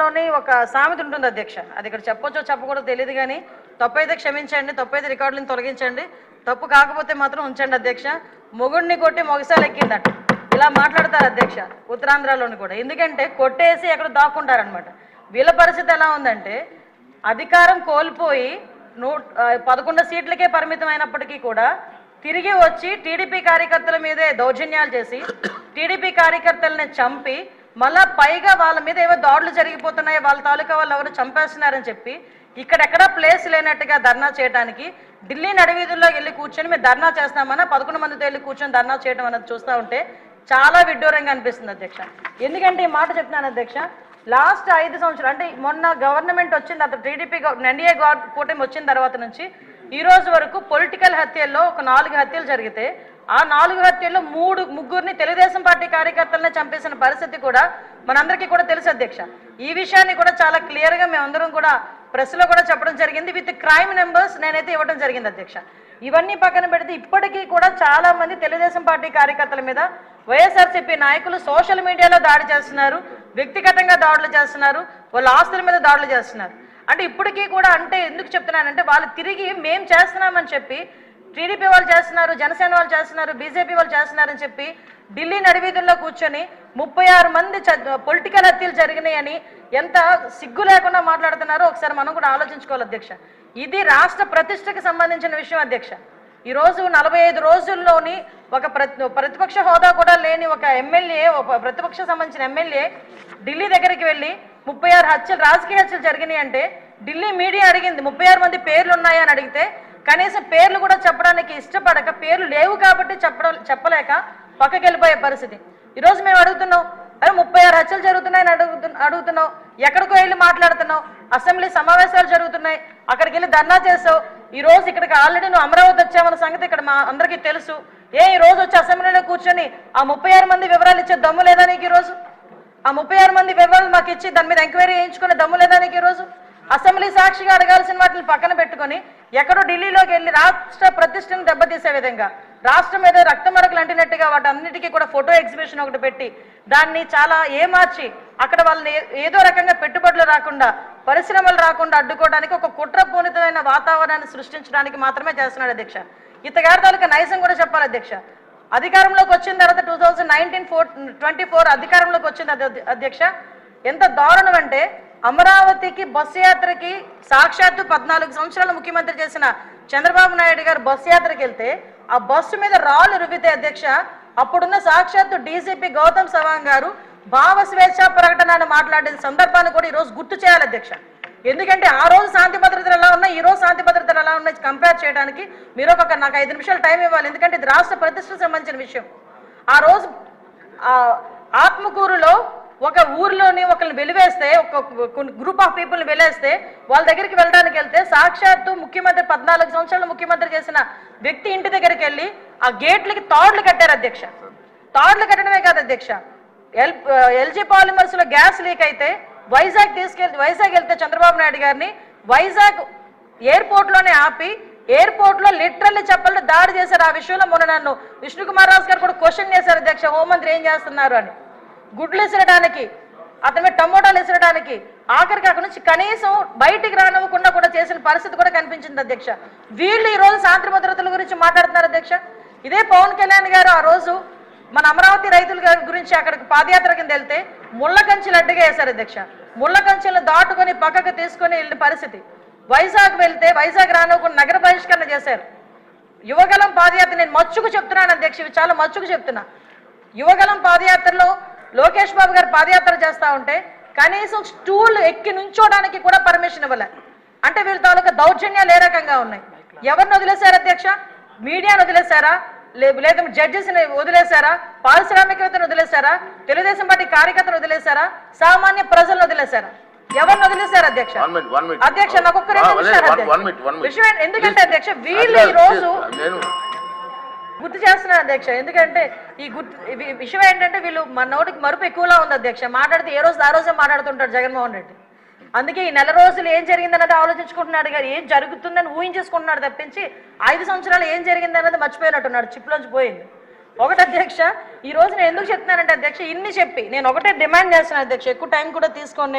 భాషలోని ఒక సామెత ఉంటుంది అధ్యక్ష, అది ఇక్కడ చెప్పొచ్చో చెప్పకూడదో తెలియదు కానీ తప్పైతే క్షమించండి, తప్పైతే రికార్డులను తొలగించండి, తప్పు కాకపోతే మాత్రం ఉంచండి అధ్యక్ష. మొగుడిని కొట్టి మొగసాలు ఎక్కిందట, ఇలా మాట్లాడతారు అధ్యక్ష ఉత్తరాంధ్రలోని కూడా. ఎందుకంటే కొట్టేసి ఎక్కడ దాక్కుంటారనమాట. వీళ్ళ పరిస్థితి ఎలా ఉందంటే అధికారం కోల్పోయి 11 సీట్లకే పరిమితం అయినప్పటికీ కూడా తిరిగి వచ్చి టీడీపీ కార్యకర్తల మీదే దౌర్జన్యాలు చేసి టీడీపీ కార్యకర్తలని చంపి మళ్ళా పైగా వాళ్ళ మీద ఏవో దాడులు జరిగిపోతున్నాయి, వాళ్ళ తాలూకా వాళ్ళు ఎవరు చంపేస్తున్నారని చెప్పి ఇక్కడెక్కడా ప్లేస్ లేనట్టుగా ధర్నా చేయడానికి ఢిల్లీ నడివీధుల్లోకి వెళ్ళి కూర్చొని మేము ధర్నా చేస్తామన్నా 11 మందితో వెళ్ళి కూర్చొని ధర్నా చేయడం అన్నది చూస్తూ ఉంటే చాలా విడ్డూరంగా అనిపిస్తుంది అధ్యక్ష. ఎందుకంటే ఈ మాట చెప్తున్నాను అధ్యక్ష, లాస్ట్ 5 సంవత్సరాలు అంటే మొన్న గవర్నమెంట్ వచ్చిన తర్వాత టీడీపీ ఎన్డీఏ కూటమి వచ్చిన తర్వాత నుంచి ఈ రోజు వరకు పొలిటికల్ హత్యల్లో ఒక 4 హత్యలు జరిగితే ఆ 4 హత్యల్లో ముగ్గురిని తెలుగుదేశం పార్టీ కార్యకర్తలనే చంపేసిన పరిస్థితి కూడా మనందరికీ కూడా తెలుసు అధ్యక్ష. ఈ విషయాన్ని కూడా చాలా క్లియర్గా మేమందరం కూడా ప్రెస్లో కూడా చెప్పడం జరిగింది, విత్ క్రైమ్ నెంబర్స్ నేనైతే ఇవ్వడం జరిగింది అధ్యక్ష. ఇవన్నీ పక్కన పెడితే ఇప్పటికీ కూడా చాలా మంది తెలుగుదేశం పార్టీ కార్యకర్తల మీద వైఎస్ఆర్సీపీ నాయకులు సోషల్ మీడియాలో దాడి చేస్తున్నారు, వ్యక్తిగతంగా దాడులు చేస్తున్నారు, వాళ్ళ ఆస్తుల మీద దాడులు చేస్తున్నారు. అంటే ఇప్పటికీ కూడా అంటే ఎందుకు చెప్తున్నానంటే వాళ్ళు తిరిగి మేము చేస్తున్నామని చెప్పి టీడీపీ వాళ్ళు చేస్తున్నారు, జనసేన వాళ్ళు చేస్తున్నారు, బీజేపీ వాళ్ళు చేస్తున్నారని చెప్పి ఢిల్లీ నడివీధుల్లో కూర్చొని 36 మంది పొలిటికల్ హత్యలు జరిగినాయని ఎంత సిగ్గు లేకుండా మాట్లాడుతున్నారో ఒకసారి మనం కూడా ఆలోచించుకోవాలి అధ్యక్ష. ఇది రాష్ట్ర ప్రతిష్టకి సంబంధించిన విషయం అధ్యక్ష. ఈరోజు 45 రోజుల్లోని ఒక ప్రతిపక్ష హోదా కూడా లేని ఒక ఎమ్మెల్యే, ఒక ప్రతిపక్ష సంబంధించిన ఎమ్మెల్యే ఢిల్లీ దగ్గరికి వెళ్ళి 36 హత్యలు రాజకీయ హత్యలు జరిగినాయి అంటే ఢిల్లీ మీడియా అడిగింది 36 మంది పేర్లు ఉన్నాయా అని అడిగితే కనీసం పేర్లు కూడా చెప్పడానికి ఇష్టపడక పేర్లు లేవు కాబట్టి చెప్పలేక పక్కకి వెళ్ళిపోయే పరిస్థితి. ఈరోజు మేము అడుగుతున్నాం, అరే 36 హత్యలు జరుగుతున్నాయని అడుగుతున్నాం, ఎక్కడికో వెళ్ళి మాట్లాడుతున్నావు, అసెంబ్లీ సమావేశాలు జరుగుతున్నాయి అక్కడికి వెళ్ళి ధర్నా చేసావు, ఈ రోజు ఇక్కడికి ఆల్రెడీ నువ్వు అమరావతి వచ్చావన్న సంగతి ఇక్కడ మా అందరికీ తెలుసు. ఈ రోజు వచ్చి అసెంబ్లీలో కూర్చొని ఆ 36 మంది వివరాలు ఇచ్చే దమ్ము లేదా నీకు? ఈరోజు ఆ 36 మంది వివరాలు మాకు ఇచ్చి దాని మీద ఎంక్వైరీ చేయించుకునే దమ్ము లేదా నీకు? ఈరోజు అసెంబ్లీ సాక్షిగా అడగాల్సిన వాటిని పక్కన పెట్టుకొని ఎక్కడో ఢిల్లీలోకి వెళ్ళి రాష్ట్ర ప్రతిష్టను దెబ్బతీసే విధంగా రాష్ట్రం మీద రక్తమరకలు అంటినట్టుగా వాటి అన్నిటికీ కూడా ఫోటో ఎగ్జిబిషన్ ఒకటి పెట్టి దాన్ని చాలా ఏమార్చి అక్కడ వాళ్ళని ఏదో రకంగా పెట్టుబడులు రాకుండా పరిశ్రమలు రాకుండా అడ్డుకోవడానికి ఒక కుట్రపూరితమైన వాతావరణాన్ని సృష్టించడానికి మాత్రమే చేస్తున్నాడు అధ్యక్ష. ఇతగారి తాలూకా నైజం కూడా చెప్పాలి అధ్యక్ష. అధికారంలోకి వచ్చిన తర్వాత 2024 అధికారంలోకి వచ్చింది అధ్యక్ష. ఎంత దారుణం అంటే అమరావతికి బస్సు యాత్రకి సాక్షాత్తు 14 సంవత్సరాలు ముఖ్యమంత్రి చేసిన చంద్రబాబు నాయుడు గారు బస్సు యాత్రకి వెళ్తే ఆ బస్సు మీద రాళ్ళు రువితే అధ్యక్ష అప్పుడున్న సాక్షాత్తు డీసీపీ గౌతమ్ సవాంగ్ గారు భావ స్వేచ్ఛ ప్రకటన మాట్లాడిన సందర్భాన్ని కూడా ఈరోజు గుర్తు చేయాలి అధ్యక్ష. ఎందుకంటే ఆ రోజు శాంతి భద్రతలు ఎలా ఉన్నాయి, ఈ రోజు శాంతి భద్రతలు ఎలా ఉన్నాయి కంపేర్ చేయడానికి మీరు నాకు 5 నిమిషాలు టైం ఇవ్వాలి. ఎందుకంటే ఇది రాష్ట్ర ప్రతిష్టకు సంబంధించిన విషయం. ఆ రోజు ఆత్మకూరులో ఒక ఊర్లోని ఒకరిని వెలివేస్తే ఒక గ్రూప్ ఆఫ్ పీపుల్ని వెలివేస్తే వాళ్ళ దగ్గరికి వెళ్ళడానికి వెళ్తే సాక్షాత్తు ముఖ్యమంత్రి 14 సంవత్సరాలు ముఖ్యమంత్రి చేసిన వ్యక్తి ఇంటి దగ్గరికి వెళ్ళి ఆ గేట్లకి తాడులు కట్టారు అధ్యక్ష. తాడులు కట్టడమే కాదు అధ్యక్ష, ఎల్జీ పాలిమర్స్ లో గ్యాస్ లీక్ అయితే వైజాగ్ వెళ్తే చంద్రబాబు నాయుడు గారిని వైజాగ్ ఎయిర్పోర్ట్ లోనే ఆపి ఎయిర్పోర్ట్ లో లిటరల్లీ చెప్పాలంటే దాడి చేశారు. ఆ విషయంలో మొన్న నన్ను విష్ణుకుమార్ రాజు గారు కూడా క్వశ్చన్ చేశారు అధ్యక్ష, హోంమంత్రి ఏం చేస్తున్నారు అని. గుడ్లు ఇసరడానికి, అతని టమోటాలు ఇసరడానికి, ఆఖరికి అక్కడి నుంచి కనీసం బయటికి రానివ్వకుండా కూడా చేసిన పరిస్థితి కూడా కనిపించింది అధ్యక్ష. వీళ్ళు ఈ రోజు శాంతి భద్రతల గురించి మాట్లాడుతున్నారు అధ్యక్ష. ఇదే పవన్ కళ్యాణ్ గారు ఆ రోజు మన అమరావతి రైతుల గురించి అక్కడికి పాదయాత్ర కింద వెళ్తే ముళ్ళ కంచెలు అడ్డుగా వేశారు అధ్యక్ష. ముళ్ళ కంచెలను దాటుకొని పక్కకు తీసుకొని వెళ్ళిన పరిస్థితి. వైజాగ్ వెళ్తే వైజాగ్ రానివ్వకుండా నగర బహిష్కరణ చేశారు. యువగలం పాదయాత్ర నేను మచ్చుకు చెప్తున్నాను అధ్యక్ష, ఇవి చాలా మచ్చుకు చెప్తున్నా. యువగలం పాదయాత్రలో లోకేష్ బాబు గారు పాదయాత్ర చేస్తూ ఉంటే కనీసం స్టూల్ ఎక్కి నుంచోడానికి కూడా పర్మిషన్ ఇవ్వలే. అంటే వీళ్ళ తాలూకా దౌర్జన్యాలు ఏ రకంగా ఉన్నాయి? ఎవరిని వదిలేశారు అధ్యక్ష? మీడియాను వదిలేశారా, లేదా జడ్జెస్ని వదిలేశారా, పారిశ్రామికవేత్తను వదిలేశారా, తెలుగుదేశం పార్టీ కార్యకర్తలు వదిలేశారా, సామాన్య ప్రజలను వదిలేశారా? ఎవరిని వదిలేశారు అధ్యక్ష? అధ్యక్ష నాకు ఒక్క 2 నిమిషాలు విషయం. ఎందుకంటే అధ్యక్ష వీళ్ళు ఈ రోజు గుర్తు చేస్తున్నారు అధ్యక్ష. ఎందుకంటే ఈ విషయం ఏంటంటే వీళ్ళు మన నోటికి మరుపు ఎక్కువలా ఉంది అధ్యక్ష. మాట్లాడితే ఏ రోజు ఆ రోజే మాట్లాడుతుంటాడు జగన్మోహన్ రెడ్డి. అందుకే ఈ నెల రోజులు ఏం జరిగిందన్నది ఆలోచించుకుంటున్నాడు కానీ ఏం జరుగుతుందని ఊహించేసుకుంటున్నాడు తప్పించి 5 సంవత్సరాలు ఏం జరిగిందన్నది మర్చిపోయినట్టున్నాడు, చిప్లోంచి పోయింది. ఒకటి అధ్యక్ష, ఈ రోజు నేను ఎందుకు చెప్తున్నానంటే అధ్యక్ష ఇన్ని చెప్పి నేను ఒకటే డిమాండ్ చేస్తున్నాను అధ్యక్ష, ఎక్కువ టైం కూడా తీసుకోను నేను.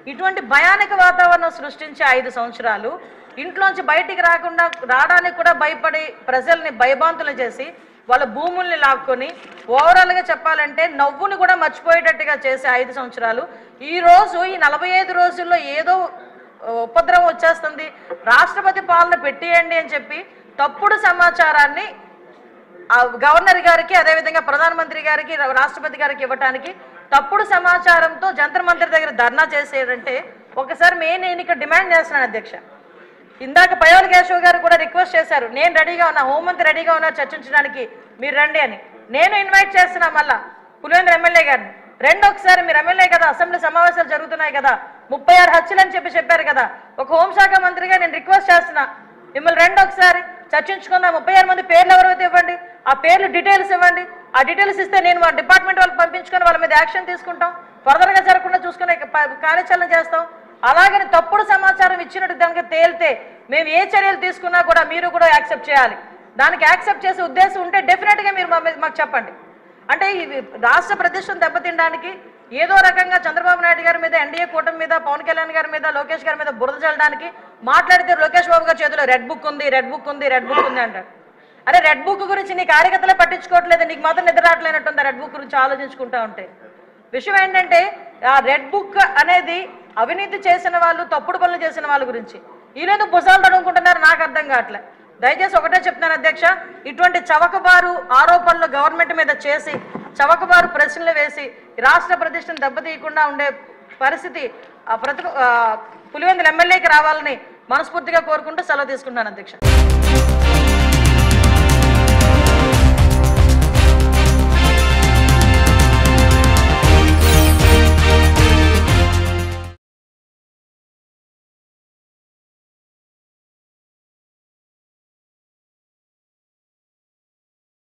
ఇటువంటి భయానక వాతావరణం సృష్టించే 5 సంవత్సరాలు ఇంట్లోంచి బయటికి రావడానికి కూడా భయపడి ప్రజల్ని భయభాంతులు చేసి వాళ్ళ భూముల్ని లాక్కొని ఓవరాల్గా చెప్పాలంటే నవ్వుని కూడా మర్చిపోయేటట్టుగా చేసే 5 సంవత్సరాలు ఈరోజు ఈ 45 రోజుల్లో ఏదో ఉపద్రవం వచ్చేస్తుంది, రాష్ట్రపతి పాలన పెట్టేయండి అని చెప్పి తప్పుడు సమాచారాన్ని గవర్నర్ గారికి అదేవిధంగా ప్రధానమంత్రి గారికి రాష్ట్రపతి గారికి ఇవ్వడానికి తప్పుడు సమాచారంతో జంతర్ మంతర్ దగ్గర ధర్నా చేసేటంటే ఒకసారి నేను ఇక్కడ డిమాండ్ చేస్తున్నాను అధ్యక్ష. ఇందాక పయోల్ కేశవ్ గారు కూడా రిక్వెస్ట్ చేశారు, నేను రెడీగా ఉన్నా, హోంమంత్రి రెడీగా ఉన్నా చర్చించడానికి, మీరు రండి అని. నేను ఇన్వైట్ చేస్తున్నా మళ్ళా పులివెందుల ఎమ్మెల్యే గారిని, రెండు ఒకసారి మీరు ఎమ్మెల్యే కదా, అసెంబ్లీ సమావేశాలు జరుగుతున్నాయి కదా, 36 హత్యలు అని చెప్పారు కదా, ఒక హోంశాఖ మంత్రిగా నేను రిక్వెస్ట్ చేస్తున్నా మిమ్మల్ని రెండు ఒకసారి చర్చించుకుందాం. 36 మంది పేర్లు ఎవరైతే ఇవ్వండి, ఆ పేర్లు డీటెయిల్స్ ఇవ్వండి. ఆ డీటెయిల్స్ ఇస్తే నేను మా డిపార్ట్మెంట్ వాళ్ళకి పంపించుకొని వాళ్ళ మీద యాక్షన్ తీసుకుంటాం, ఫర్దర్గా జరగకుండా చూసుకునే కార్యాచరణ చేస్తాం. అలాగని తప్పుడు సమాచారం ఇచ్చినట్టు దానికి తేలితే మేము ఏ చర్యలు తీసుకున్నా కూడా మీరు కూడా యాక్సెప్ట్ చేయాలి. దానికి యాక్సెప్ట్ చేసే ఉద్దేశం ఉంటే డెఫినెట్గా మీరు మాకు చెప్పండి. అంటే ఈ రాష్ట్ర ప్రతిష్టను దెబ్బతినడానికి ఏదో రకంగా చంద్రబాబు నాయుడు గారి మీద, ఎన్డీఏ కూటమి మీద, పవన్ కళ్యాణ్ గారి మీద, లోకేష్ గారి మీద బురద చల్లడానికి మాట్లాడితే లోకేష్ బాబు గారి చేతిలో రెడ్ బుక్ ఉంది అంటారు. అరే రెడ్ బుక్ గురించి నీ కార్యకర్తలే పట్టించుకోవట్లేదు, నీకు మాత్రం నిద్ర రావట్లేనట్టుంది రెడ్ బుక్ గురించి ఆలోచించుకుంటా ఉంటే. విషయం ఏంటంటే ఆ రెడ్ బుక్ అనేది అవినీతి చేసిన వాళ్ళు, తప్పుడు పనులు చేసిన వాళ్ళ గురించి. వీళ్ళేదో భుజాలు తడుముకుంటున్నారు, నాకు అర్థం కావట్లే. దయచేసి ఒకటే చెప్తున్నాను అధ్యక్ష, ఇటువంటి చవకబారు ఆరోపణలు గవర్నమెంట్ మీద చేసి చవకబారు ప్రశ్నలు వేసి రాష్ట్ర ప్రతిష్టను దెబ్బతీయకుండా ఉండే పరిస్థితి పులివెందుల ఎమ్మెల్యేకి రావాలని మనస్ఫూర్తిగా కోరుకుంటూ సెలవు తీసుకుంటున్నాను అధ్యక్ష.